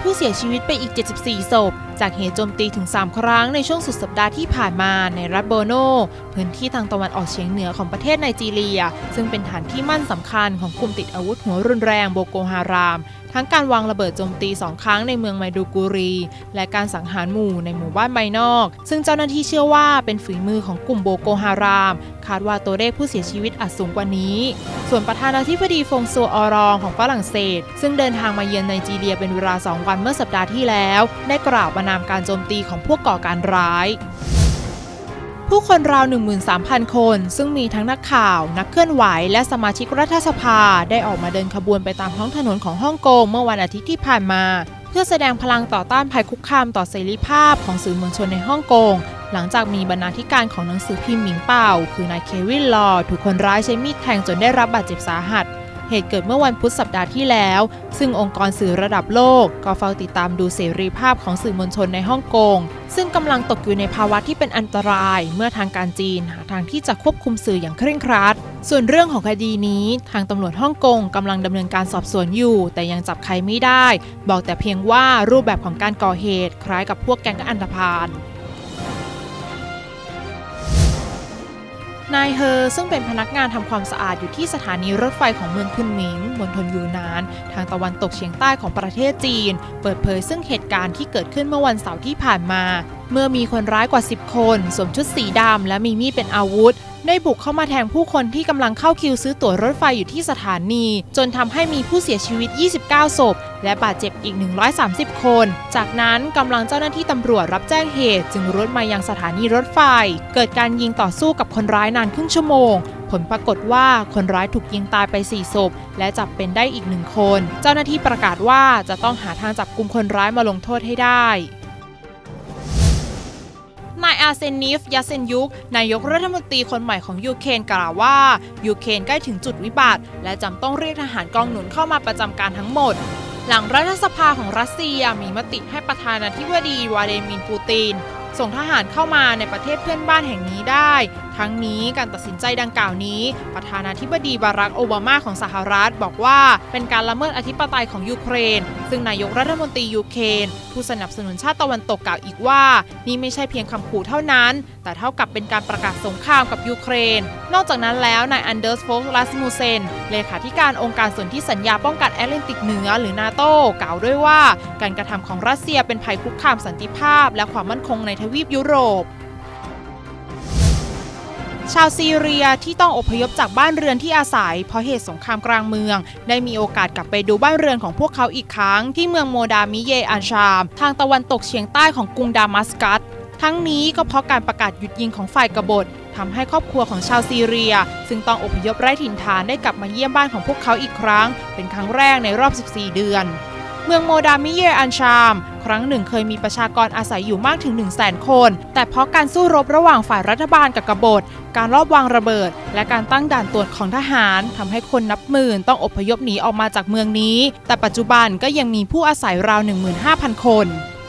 ผู้เสียชีวิตไปอีก74ศพจากเหตุโจมตีถึง3ครั้งในช่วงสุดสัปดาห์ที่ผ่านมาในรัฐโบโนพื้นที่ทางตะวันออกเฉียงเหนือของประเทศไนจีเรียซึ่งเป็นฐานที่มั่นสำคัญของกลุ่มติดอาวุธหัวรุนแรงโบโกฮารามทั้งการวางระเบิดโจมตี2ครั้งในเมืองไมดูกูรีและการสังหารหมู่ในหมู่บ้านไบนอกซึ่งเจ้าหน้าที่เชื่อว่าเป็นฝีมือของกลุ่มโบโกฮารามคาดว่าตัวเลขผู้เสียชีวิตอาจสูงกว่านี้ส่วนประธานาธิบดีฟงซัวออรองของฝรั่งเศสซึ่งเดินทางมาเยือนไนจีเรียเป็นเวลา2วันเมื่อสัปดาห์ที่แล้วได้กล่าวประณามการโจมตีของพวกก่อการร้ายผู้คนราว 13,000 คนซึ่งมีทั้งนักข่าวนักเคลื่อนไหวและสมาชิกรัฐสภาได้ออกมาเดินขบวนไปตามท้องถนนของฮ่องกงเมื่อวันอาทิตย์ที่ผ่านมาเพื่อแสดงพลังต่อต้านภัยคุกคามต่อเสรีภาพของสื่อมวลชนในฮ่องกงหลังจากมีบรรณาธิการของหนังสือพิมพ์หมิงเป่าคือนายเควินลอถูกคนร้ายใช้มีดแทงจนได้รับบาดเจ็บสาหัสเหตุเกิดเมื่อวันพุธสัปดาห์ที่แล้วซึ่งองค์กรสื่อระดับโลกก็เฝ้าติดตามดูเสรีภาพของสื่อมวลชนในฮ่องกงซึ่งกำลังตกอยู่ในภาวะที่เป็นอันตรายเมื่อทางการจีนหาทางที่จะควบคุมสื่ออย่างเคร่งครัดส่วนเรื่องของคดีนี้ทางตำรวจฮ่องกงกำลังดำเนินการสอบสวนอยู่แต่ยังจับใครไม่ได้บอกแต่เพียงว่ารูปแบบของการก่อเหตุคล้ายกับพวกแก๊งอันธพาลนายเฮอซึ่งเป็นพนักงานทำความสะอาดอยู่ที่สถานีรถไฟของเมืองคุนหมิงมณฑลยูนานทางตะวันตกเฉียงใต้ของประเทศจีนเปิดเผยซึ่งเหตุการณ์ที่เกิดขึ้นเมื่อวันเสาร์ที่ผ่านมาเมื่อมีคนร้ายกว่า10คนสวมชุดสีดำและมีมีดเป็นอาวุธได้บุกเข้ามาแทงผู้คนที่กำลังเข้าคิวซื้อตั๋วรถไฟอยู่ที่สถานีจนทำให้มีผู้เสียชีวิต29ศพและบาดเจ็บอีก130คนจากนั้นกำลังเจ้าหน้าที่ตำรวจรับแจ้งเหตุจึงรุดมายังสถานีรถไฟเกิดการยิงต่อสู้กับคนร้ายนานครึ่งชั่วโมงผลปรากฏว่าคนร้ายถูกยิงตายไป4ศพและจับเป็นได้อีก1คนเจ้าหน้าที่ประกาศว่าจะต้องหาทางจับกุมคนร้ายมาลงโทษให้ได้นายอาร์เซนีฟ ยาเซนยุกนายกรัฐมนตรีคนใหม่ของยูเครนกล่าวว่ายูเครนใกล้ถึงจุดวิบัติและจำต้องเรียกทหารกองหนุนเข้ามาประจำการทั้งหมดหลังรัฐสภาของรัสเซียมีมติให้ประธานาธิบดีวลาดิเมียร์ปูตินส่งทหารเข้ามาในประเทศเพื่อนบ้านแห่งนี้ได้ทั้งนี้การตัดสินใจดังกล่าวนี้ประธานาธิบดีบารักโอบามาของสหรัฐบอกว่าเป็นการละเมิดอธิปไตยของยูเครนซึ่งนายกรัฐมนตรียูเครนผู้สนับสนุนชาติตะวันตกกล่าวอีกว่านี่ไม่ใช่เพียงคำขู่เท่านั้นแต่เท่ากับเป็นการประกาศสงครามกับยูเครนนอกจากนั้นแล้วนายอันเดอร์สโฟกลัสมูเซนเลขาธิการองค์การสนธิสัญญาป้องกันแอตแลนติกเหนือหรือนาโต้กล่าวด้วยว่าการกระทำของรัสเซียเป็นภัยคุกคามสันติภาพและความมั่นคงในทวีปยุโรปชาวซีเรียที่ต้องอพยพจากบ้านเรือนที่อาศัยเพราะเหตุสงครามกลางเมืองได้มีโอกาสกลับไปดูบ้านเรือนของพวกเขาอีกครั้งที่เมืองโมดามิเยอันชามทางตะวันตกเฉียงใต้ของกรุงดามัสกัสทั้งนี้ก็เพราะการประกาศหยุดยิงของฝ่ายกบฏทำให้ครอบครัวของชาวซีเรียซึ่งต้องอพยพไร้ถิ่นฐานได้กลับมาเยี่ยมบ้านของพวกเขาอีกครั้งเป็นครั้งแรกในรอบ14เดือนเมืองโมดามิเยอันชามครั้งหนึ่งเคยมีประชากรอาศัยอยู่มากถึง 100,000 คนแต่เพราะการสู้รบระหว่างฝ่ายรัฐบาลกับกบฏการลอบวางระเบิดและการตั้งด่านตรวจของทหารทำให้คนนับหมื่นต้องอพยพหนีออกมาจากเมืองนี้แต่ปัจจุบันก็ยังมีผู้อาศัยราว 15,000 คน